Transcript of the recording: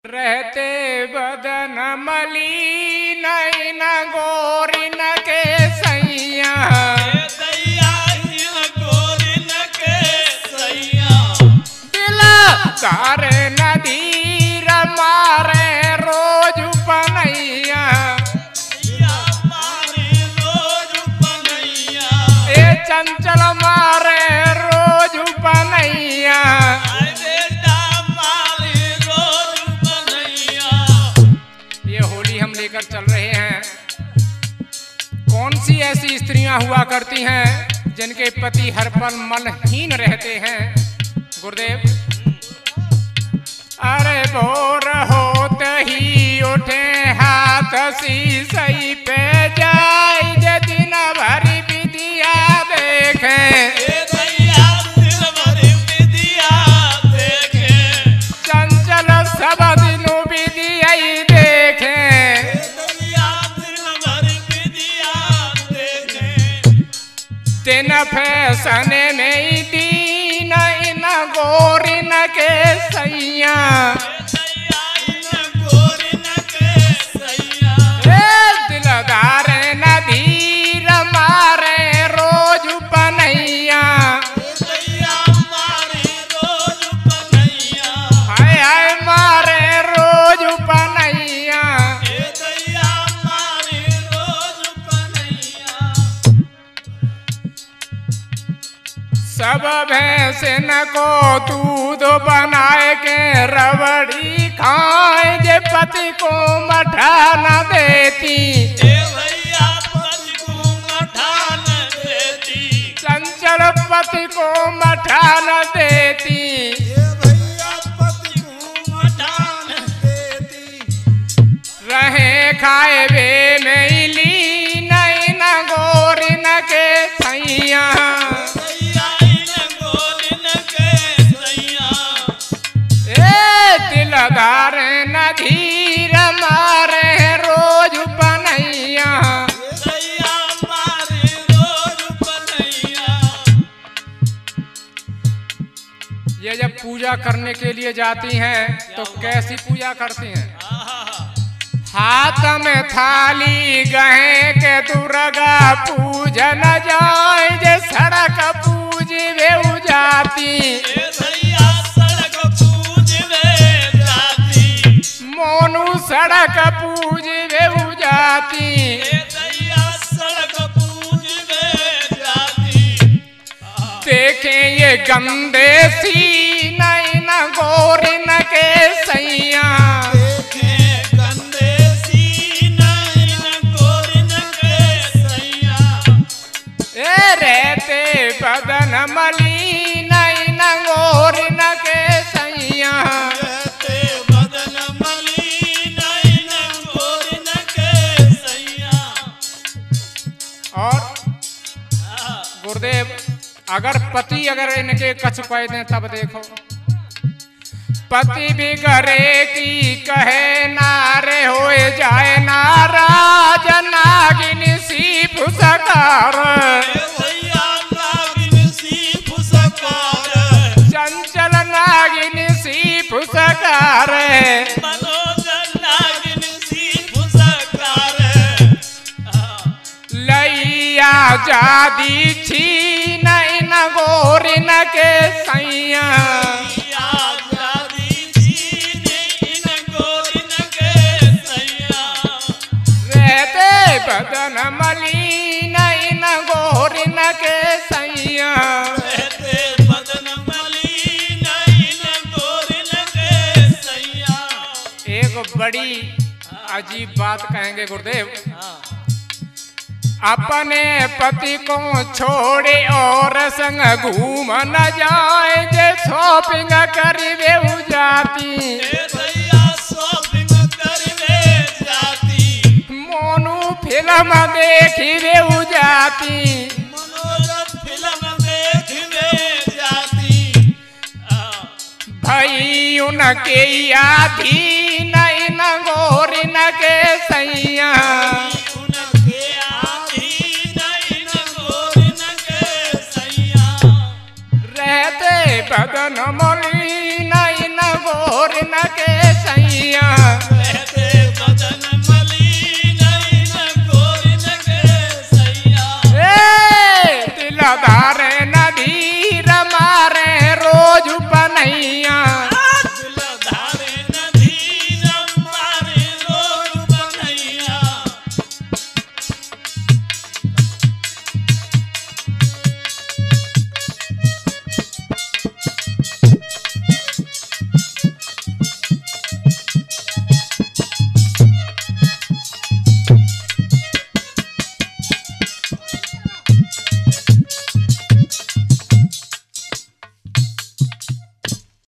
रहते बदन मलिन न गोरिन के सैया दिल तार नदीर मारे रोज पनैया ए चंचल मारे रोज पनैया। ये होली हम लेकर चल रहे हैं। कौन सी ऐसी स्त्रियां हुआ करती हैं जिनके पति हर पल मनहीन रहते हैं? गुरुदेव, अरे भोर होते ही उठे हाथ शीशई पे जाई जे दिन भरी विदिया देखे चंचल सब दिनों विदिया देखे दिन फैशन में दीन इन गोरिन के सैया दिलदार नदीर मारे रोज पनैया हाय हाय मारे रोज पनैया। सब भैंसन को दूध बनाए के रबड़ी खाए जे पति को मठा न देती चंचल पति को मठा न देती रहे खाए वे में लीन न गोरिन के सैया दिलदार नदीर मारे रोज पनैया ये जब पूजा करने के लिए जाती हैं तो कैसी पूजा करती हैं? हाथ में थाली गहे के दुर्गा पूजन जाए जे सड़क पूजी वे जाती मोनू सड़क पूज वे जाती देखें ये गंदे सी नैन गोरिन के सैया ए रहते बदन मलिन नैन गोरिन के सैया और गुरुदेव, अगर पति अगर इनके कछ पाए दें तब देखो पति भी करे की कहे नारे होए जाए नाराज नागिन सी फुसकार चंचल नागिन सी फुसकार लैया जादी छीन इन गोरिन के सैया रहते बदन मलिन इन गोरिन के सैया एक बड़ी अजीब बात कहेंगे गुरुदेव, अपने पति को छोड़े और संग घूम न जाए जे शॉपिंग करी वे जाती मोनू फिल्म देखी वे जाती भाई उनके आधीन इन गोरिन के सैया रहते बदन मलिन इन गोरिन के सैया बोझ पनैया